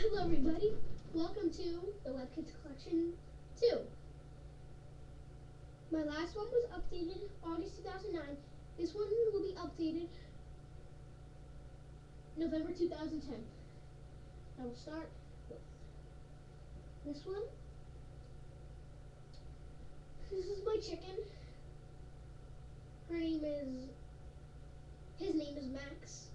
Hello everybody, welcome to the Web Kids Collection 2. My last one was updated August 2009. This one will be updated November 2010. I will start with this one. This is my chicken. His name is Max.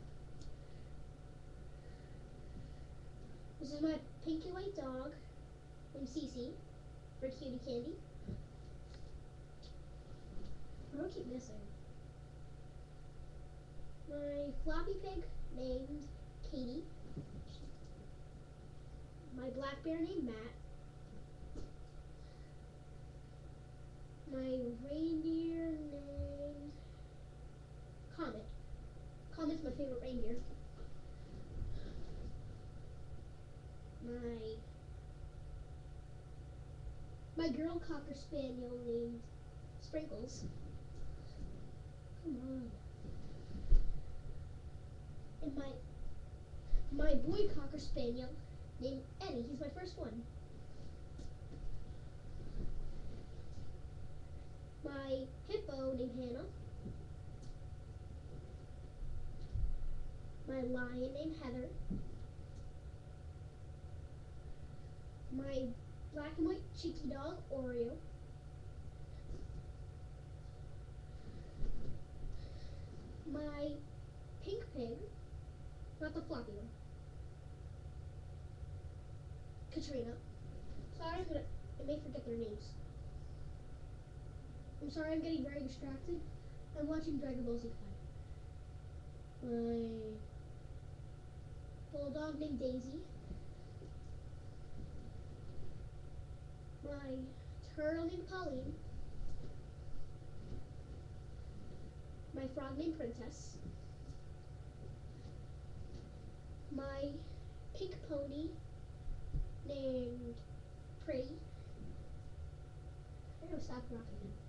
This is my pinky white dog named Cece for Cutie Candy. I don't keep missing. My floppy pig named Katie. My black bear named Matt. My reindeer named Comet. Comet's my favorite reindeer. My girl cocker spaniel named Sprinkles. Come on. And my boy cocker spaniel named Eddie. He's my first one. My hippo named Hannah. My lion named Heather. My black and white cheeky dog, Oreo. My pink pig, not the floppy one, Katrina. Sorry, I may forget their names. I'm sorry, I'm getting very distracted. I'm watching Dragon Ball Z Kai. My bulldog named Daisy. My turtle named Pauline. My frog named Princess. My pink pony named Pretty. I gotta stop rocking it.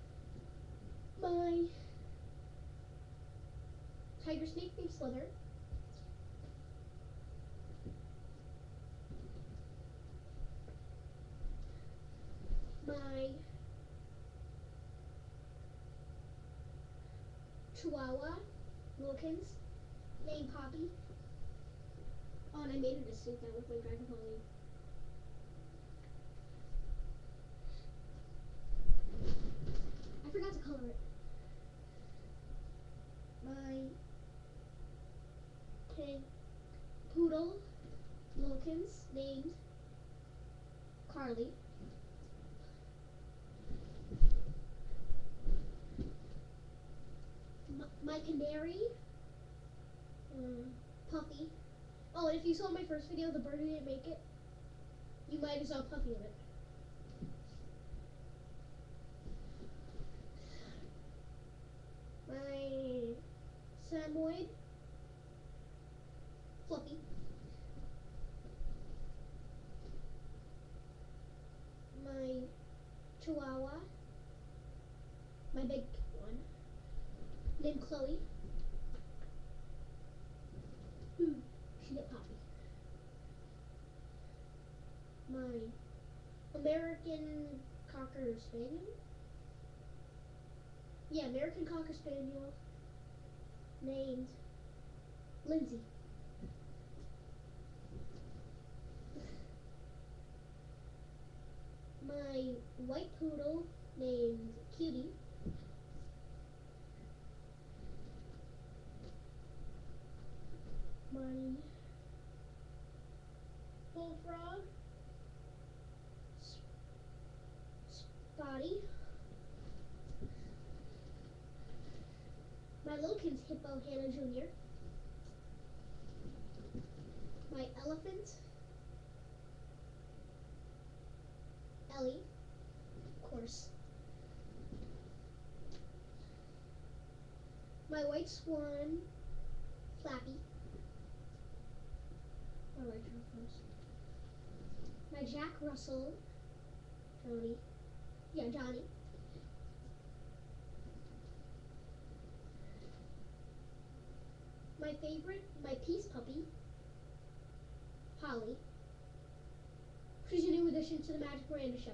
My tiger snake named Slither. My chihuahua Wilkins named Poppy. Oh, and I made it a suit that looked like Dragon Ball Z. I forgot to color it. My pink poodle Wilkins named Carly. My canary Puppy. Oh, and if you saw my first video, the bird who didn't make it, you might have saw Puppy in it. My Samoyed Fluffy. My Chihuahua, my big one, named Chloe. She got Poppy. My American Cocker Spaniel. Yeah, American Cocker Spaniel named Lindsay. My white poodle named Cutie. My bullfrog Spotty. My Loken's hippo Hannah Jr. My elephant Ellie, of course. My white swan Flappy. My white first. My Jack Russell Johnny. Yeah, Johnny. My favorite, my peace puppy Holly. She's a new addition to the Magic Miranda show.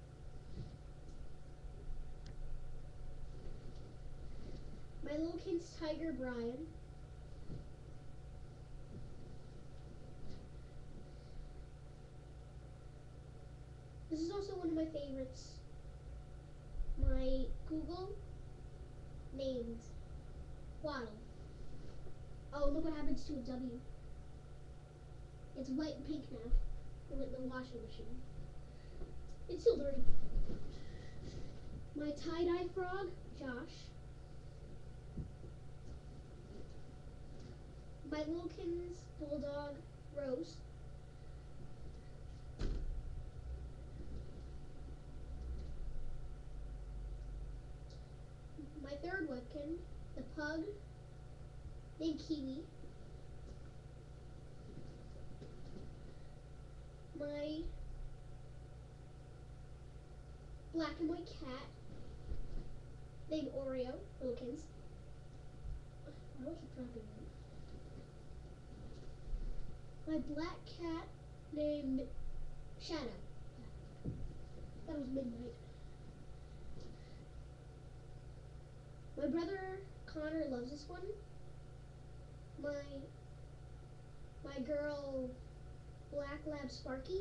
My little kid's tiger, Brian. This is also one of my favorites. My Google named Waddle. Oh, look what happens to a W. It's white and pink now. With the washing machine. It's still dirty. My tie-dye frog, Josh. My Wilkins bulldog, Rose. My third Webkin, the pug, named Kiwi. My black and white cat, named Oreo, Wilkins. I don't keep dropping them. My black cat named Shadow. That was midnight. My brother Connor loves this one. My girl Black Lab Sparky.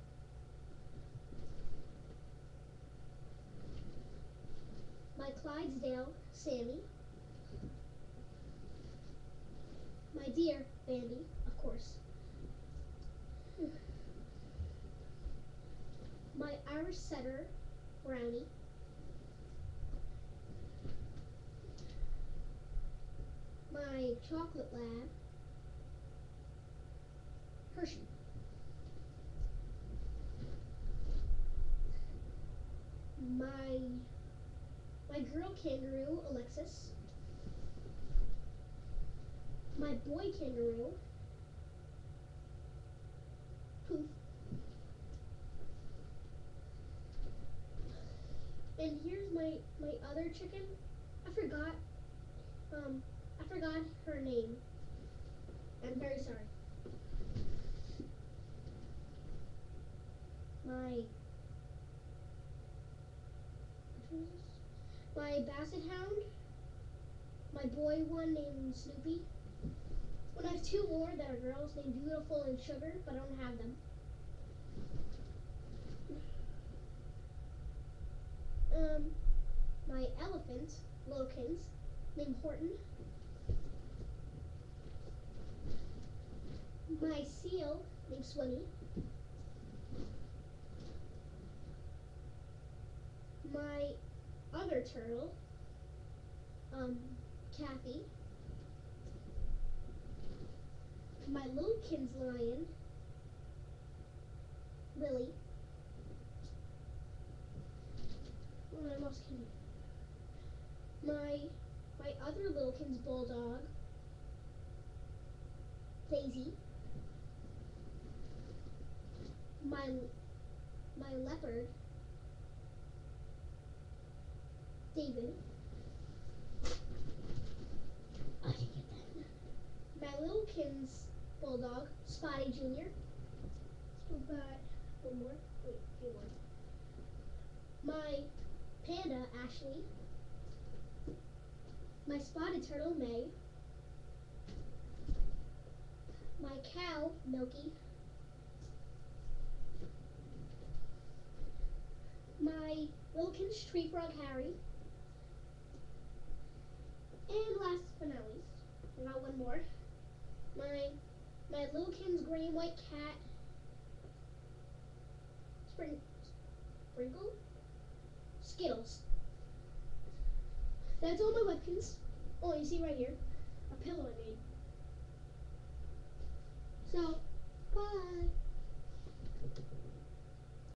My Clydesdale Sammy. My deer Bambi, of course. My Irish setter Brownie. My chocolate lab Hershey. My girl kangaroo Alexis. My boy kangaroo Poof. And here's my other chicken. I forgot her name. I'm very sorry. My basset hound. My boy one named Snoopy. Well, I have two more that are girls named Beautiful and Sugar, but I don't have them. My elephant, Lilkins, named Horton. My seal, named Swinny. My other turtle, Kathy. My Lilkins lion, Lily. What else can my other Lilkins bulldog, Daisy. My leopard, David. I can get that. My Lilkins bulldog, Spotty Jr. Still got one more. Wait, a few more. My panda, Ashley. My spotted turtle, May. My cow, Milky. My Wilkins tree frog, Harry. And last but not least, I got one more. My Lilkins gray and white cat, Sprinkle? Skittles. That's all my Webkins. Oh, you see right here, a pillow I made. So, bye.